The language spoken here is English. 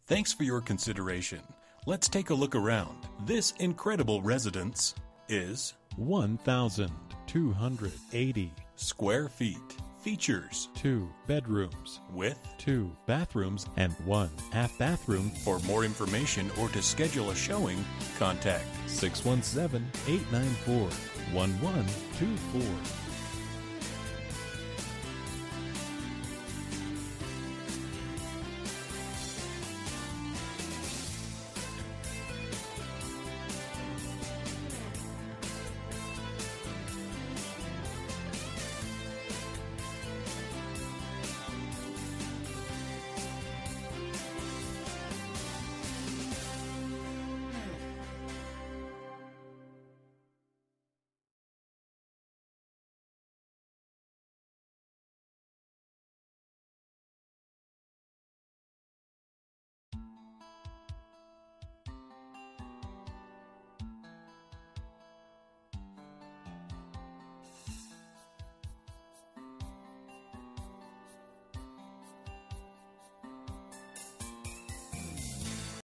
Thanks for your consideration. Let's take a look around. This incredible residence is 1,280 square feet. Features 2 bedrooms with 2 bathrooms and 1 half bathroom. For more information or to schedule a showing, contact 617-894-1124.